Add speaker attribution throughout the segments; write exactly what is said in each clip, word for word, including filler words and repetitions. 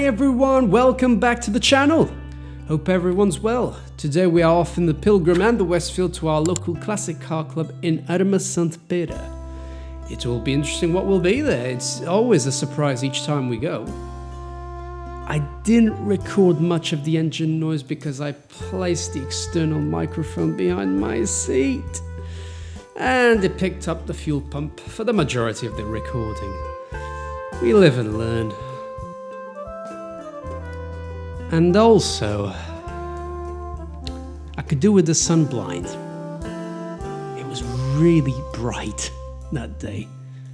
Speaker 1: everyone, welcome back to the channel. Hope everyone's well. Today we are off in the Pilgrim and the Westfield to our local classic car club in Armas Sant Pere. It will be interesting what will be there. It's always a surprise each time we go. I didn't record much of the engine noise because I placed the external microphone behind my seat and it picked up the fuel pump for the majority of the recording. We live and learn. And also, I could do with the sun blind. It was really bright that day.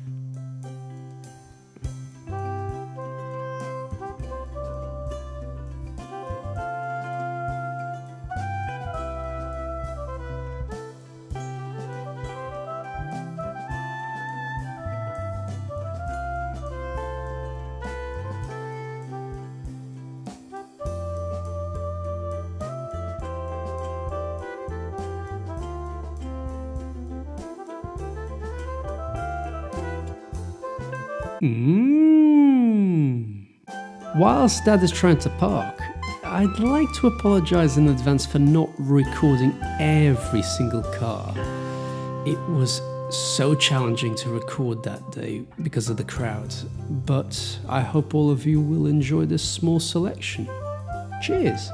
Speaker 1: Mmm. Whilst Dad is trying to park, I'd like to apologise in advance for not recording every single car. It was so challenging to record that day because of the crowd, but I hope all of you will enjoy this small selection. Cheers!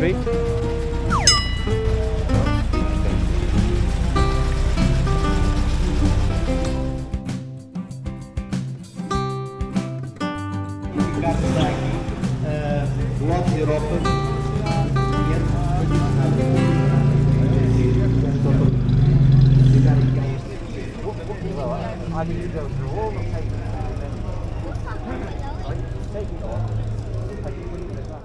Speaker 2: Street.
Speaker 3: Blok Europa. I need to go through all the papers and then take it off, take it with it.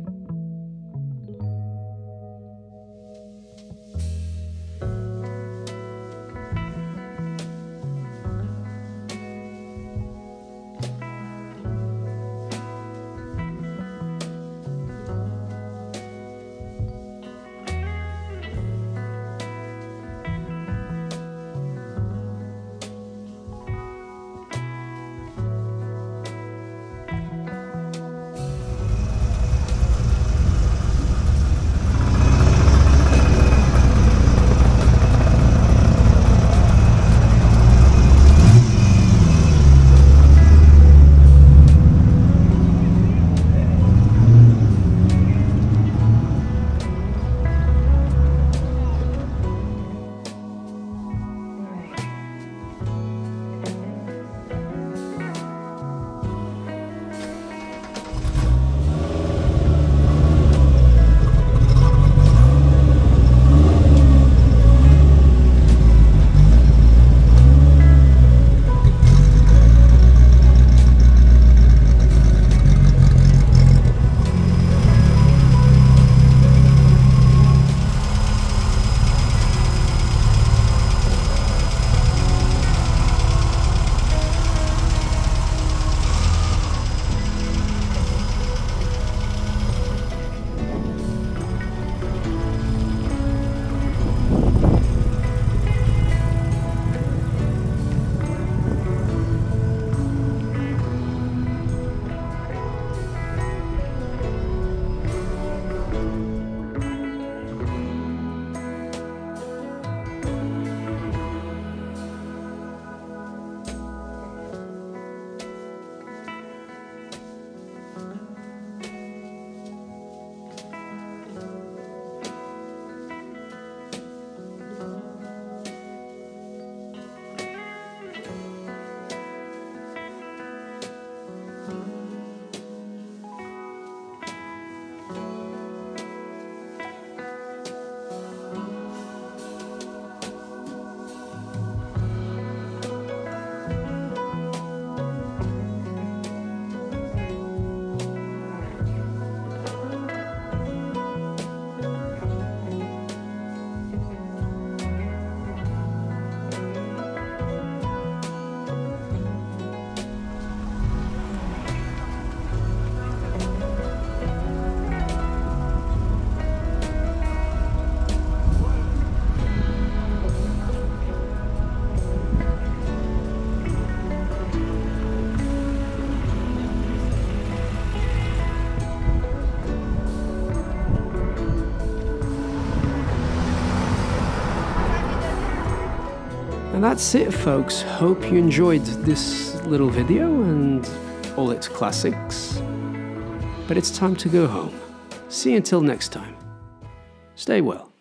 Speaker 1: And that's it, folks. Hope you enjoyed this little video and all its classics. But it's time to go home. See you until next time. Stay well.